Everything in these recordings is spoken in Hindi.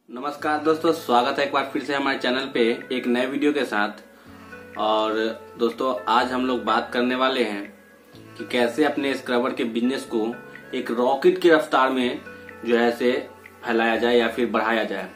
नमस्कार दोस्तों, स्वागत है एक बार फिर से हमारे चैनल पे एक नए वीडियो के साथ। और दोस्तों आज हम लोग बात करने वाले हैं कि कैसे अपने स्क्रबर के बिजनेस को एक रॉकेट की रफ्तार में जो है से फैलाया जाए या फिर बढ़ाया जाए।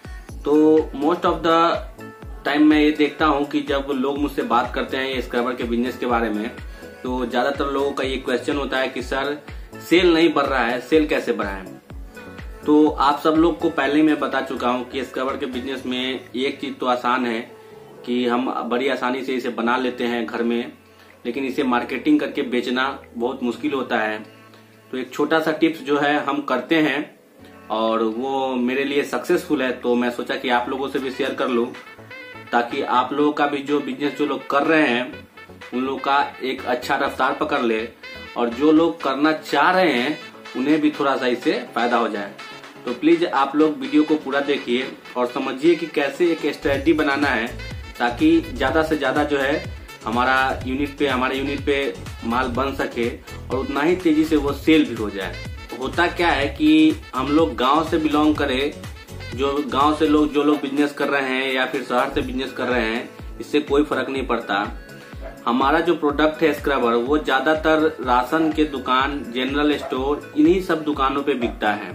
तो मोस्ट ऑफ द टाइम मैं ये देखता हूँ कि जब लोग मुझसे बात करते हैं ये स्क्रबर के बिजनेस के बारे में, तो ज्यादातर लोगों का ये क्वेश्चन होता है कि सर सेल नहीं बढ़ रहा है, सेल कैसे बढ़ाएं। तो आप सब लोग को पहले ही मैं बता चुका हूं कि स्क्रबर के बिजनेस में एक चीज तो आसान है कि हम बड़ी आसानी से इसे बना लेते हैं घर में, लेकिन इसे मार्केटिंग करके बेचना बहुत मुश्किल होता है। तो एक छोटा सा टिप्स जो है हम करते हैं और वो मेरे लिए सक्सेसफुल है, तो मैं सोचा कि आप लोगों से भी शेयर कर लूं ताकि आप लोगों का भी जो बिजनेस जो लोग कर रहे हैं उन लोग का एक अच्छा रफ्तार पकड़ ले, और जो लोग करना चाह रहे हैं उन्हें भी थोड़ा सा इससे फायदा हो जाए। तो प्लीज आप लोग वीडियो को पूरा देखिए और समझिए कि कैसे एक स्ट्रेटजी बनाना है ताकि ज्यादा से ज्यादा जो है हमारे यूनिट पे माल बन सके और उतना ही तेजी से वो सेल भी हो जाए। होता क्या है कि हम लोग गांव से बिलोंग करें, जो गांव से लोग जो लोग बिजनेस कर रहे हैं या फिर शहर से बिजनेस कर रहे हैं, इससे कोई फर्क नहीं पड़ता। हमारा जो प्रोडक्ट है स्क्रबर वो ज्यादातर राशन के दुकान, जनरल स्टोर, इन्हीं सब दुकानों पे बिकता है।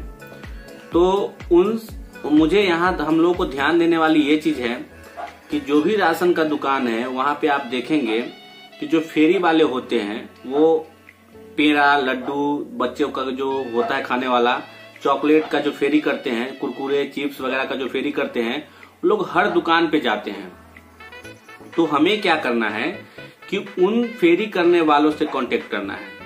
तो मुझे यहाँ हम लोगों को ध्यान देने वाली ये चीज है कि जो भी राशन का दुकान है वहां पे आप देखेंगे कि जो फेरी वाले होते हैं वो पेड़ा, लड्डू, बच्चों का जो होता है खाने वाला, चॉकलेट का जो फेरी करते हैं, कुरकुरे, चिप्स वगैरह का जो फेरी करते हैं, लोग हर दुकान पे जाते हैं। तो हमें क्या करना है कि उन फेरी करने वालों से कांटेक्ट करना है।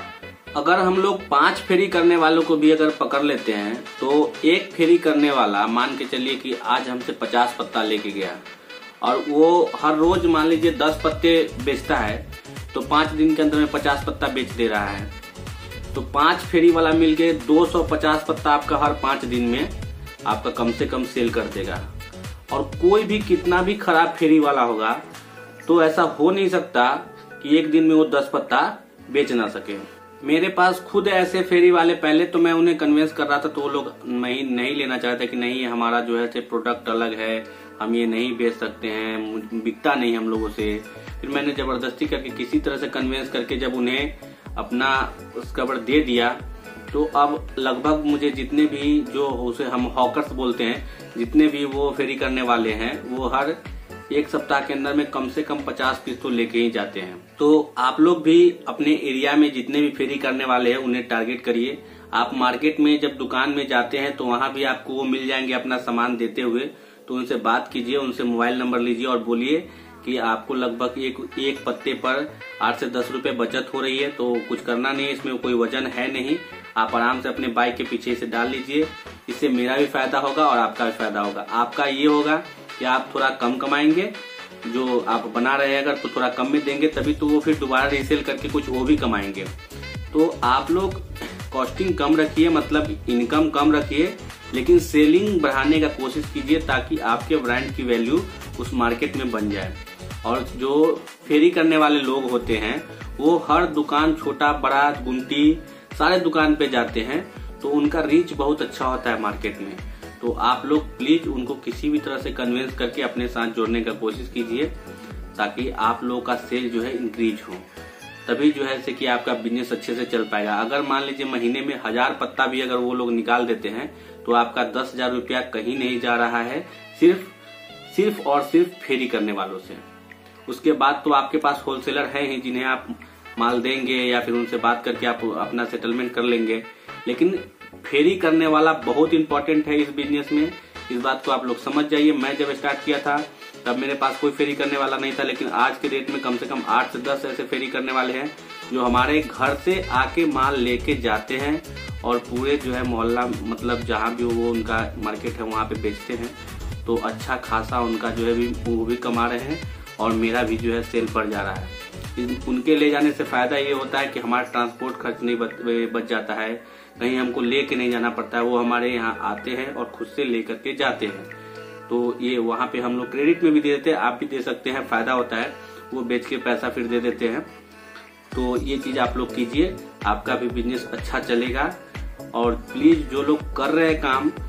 अगर हम लोग 5 फेरी करने वालों को भी अगर पकड़ लेते हैं तो एक फेरी करने वाला मान के चलिए कि आज हमसे 50 पत्ता लेके गया और वो हर रोज मान लीजिए 10 पत्ते बेचता है, तो 5 दिन के अंदर में 50 पत्ता बेच दे रहा है। तो 5 फेरी वाला मिलके 250 पत्ता आपका हर 5 दिन में आपका कम से कम सेल कर देगा। और कोई भी कितना भी खराब फेरी वाला होगा तो ऐसा हो नहीं सकता कि एक दिन में वो 10 पत्ता बेच ना सके। मेरे पास खुद ऐसे फेरी वाले, पहले तो मैं उन्हें कन्विंस कर रहा था तो वो लोग नहीं लेना चाह रहे थे कि नहीं हमारा जो है प्रोडक्ट अलग है, हम ये नहीं बेच सकते हैं, बिकता नहीं हम लोगों से। फिर मैंने जबरदस्ती करके किसी तरह से कन्विंस करके जब उन्हें अपना स्क्रबर दे दिया, तो अब लगभग मुझे जितने भी जो उसे हम हॉकर्स बोलते हैं, जितने भी वो फेरी करने वाले हैं, वो हर एक सप्ताह के अंदर में कम से कम 50 पीस तो लेके ही जाते हैं। तो आप लोग भी अपने एरिया में जितने भी फेरी करने वाले हैं उन्हें टारगेट करिए। आप मार्केट में जब दुकान में जाते हैं तो वहां भी आपको वो मिल जाएंगे अपना सामान देते हुए, तो उनसे बात कीजिए, उनसे मोबाइल नंबर लीजिए और बोलिए कि आपको लगभग एक पत्ते पर 8 से 10 रुपए बचत हो रही है, तो कुछ करना नहीं है, इसमें कोई वजन है नहीं, आप आराम से अपने बाइक के पीछे इसे डाल लीजिए। इससे मेरा भी फायदा होगा और आपका भी फायदा होगा। आपका ये होगा कि आप थोड़ा कम कमाएंगे, जो आप बना रहे हैं अगर तो थोड़ा कम में देंगे, तभी तो वो फिर दोबारा रीसेल करके कुछ वो भी कमाएंगे। तो आप लोग कॉस्टिंग कम रखिए, मतलब इनकम कम रखिए, लेकिन सेलिंग बढ़ाने का कोशिश कीजिए ताकि आपके ब्रांड की वैल्यू उस मार्केट में बन जाए। और जो फेरी करने वाले लोग होते हैं वो हर दुकान, छोटा बड़ा गुमटी, सारे दुकान पे जाते हैं, तो उनका रीच बहुत अच्छा होता है मार्केट में। तो आप लोग प्लीज उनको किसी भी तरह से कन्विंस करके अपने साथ जोड़ने का कोशिश कीजिए ताकि आप लोगों का सेल जो है इंक्रीज हो, तभी जो है कि आपका बिजनेस अच्छे से चल पाएगा। अगर मान लीजिए महीने में 1000 पत्ता भी अगर वो लोग निकाल देते हैं तो आपका 10,000 रुपया कहीं नहीं जा रहा है, सिर्फ और सिर्फ फेरी करने वालों से। उसके बाद तो आपके पास होलसेलर है ही जिन्हें आप माल देंगे या फिर उनसे बात करके आप अपना सेटलमेंट कर लेंगे, लेकिन फेरी करने वाला बहुत इंपॉर्टेंट है इस बिजनेस में। इस बात को आप लोग समझ जाइए। मैं जब स्टार्ट किया था तब मेरे पास कोई फेरी करने वाला नहीं था, लेकिन आज के डेट में कम से कम 8 से 10 ऐसे फेरी करने वाले हैं जो हमारे घर से आके माल लेके जाते हैं और पूरे जो है मोहल्ला, मतलब जहाँ भी वो उनका मार्केट है वहाँ पे बेचते हैं। तो अच्छा खासा उनका जो है वो भी कमा रहे हैं और मेरा भी जो है सेल बढ़ जा रहा है। उनके ले जाने से फायदा ये होता है कि हमारा ट्रांसपोर्ट खर्च नहीं बच जाता है, कहीं हमको लेके नहीं जाना पड़ता है, वो हमारे यहाँ आते हैं और खुद से लेकर के जाते हैं। तो ये वहाँ पे हम लोग क्रेडिट में भी दे देते हैं, आप भी दे सकते हैं, फायदा होता है, वो बेच के पैसा फिर दे देते हैं। तो ये चीज आप लोग कीजिए, आपका भी बिजनेस अच्छा चलेगा। और प्लीज जो लोग कर रहे हैं काम,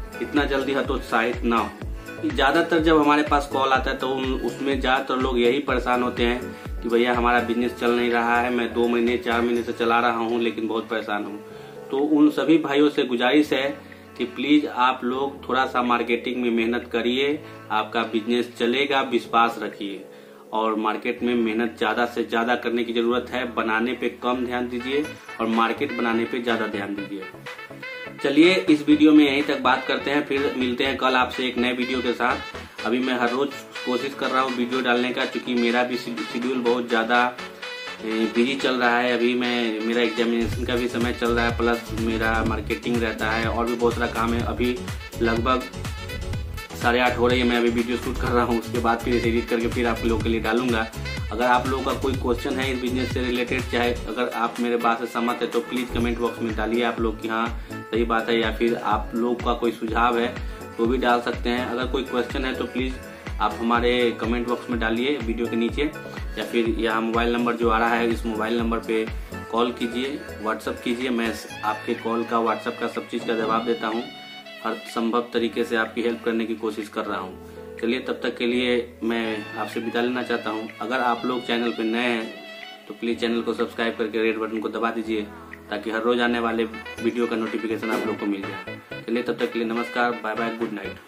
इतना जल्दी हतोत्साहित ना हो। ज्यादातर जब हमारे पास कॉल आता है तो उसमें ज्यादातर लोग यही परेशान होते हैं कि भैया हमारा बिजनेस चल नहीं रहा है, मैं 2 महीने 4 महीने से चला रहा हूँ लेकिन बहुत परेशान हूँ। तो उन सभी भाइयों से गुजारिश है कि प्लीज आप लोग थोड़ा सा मार्केटिंग में मेहनत करिए, आपका बिजनेस चलेगा, विश्वास रखिए। और मार्केट में मेहनत ज्यादा से ज्यादा करने की जरूरत है, बनाने पे कम ध्यान दीजिए और मार्केट बनाने पे ज्यादा ध्यान दीजिए। चलिए इस वीडियो में यहीं तक बात करते हैं, फिर मिलते हैं कल आपसे एक नए वीडियो के साथ। अभी मैं हर रोज कोशिश कर रहा हूँ वीडियो डालने का, क्योंकि मेरा भी शेड्यूल बहुत ज्यादा बिजी चल रहा है। अभी मेरा एग्जामिनेशन का भी समय चल रहा है, प्लस मेरा मार्केटिंग रहता है और भी बहुत सारा काम है। अभी लगभग 8:30 हो रही है, मैं अभी वीडियो शूट कर रहा हूँ, उसके बाद फिर एडिट करके फिर आप लोगों के लिए डालूंगा। अगर आप लोगों का कोई क्वेश्चन है इस बिजनेस से रिलेटेड, चाहे अगर आप मेरे बात से सहमत है तो प्लीज कमेंट बॉक्स में डालिए आप लोग कि हाँ सही बात है, या फिर आप लोग का कोई सुझाव है तो भी डाल सकते हैं। अगर कोई क्वेश्चन है तो प्लीज आप हमारे कमेंट बॉक्स में डालिए वीडियो के नीचे, या फिर यह मोबाइल नंबर जो आ रहा है इस मोबाइल नंबर पे कॉल कीजिए, व्हाट्सअप कीजिए। मैं आपके कॉल का, व्हाट्सअप का, सब चीज़ का जवाब देता हूँ। हर संभव तरीके से आपकी हेल्प करने की कोशिश कर रहा हूँ। चलिए तब तक के लिए मैं आपसे विदा लेना चाहता हूँ। अगर आप लोग चैनल पर नए हैं तो प्लीज़ चैनल को सब्सक्राइब करके रेड बटन को दबा दीजिए, ताकि हर रोज आने वाले वीडियो का नोटिफिकेशन आप लोग को मिल जाए। चलिए तब तक के लिए नमस्कार, bye bye, good night.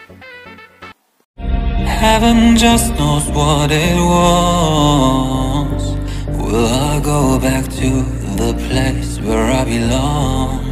Heaven just knows what it was. Will I go back to the place where I belong?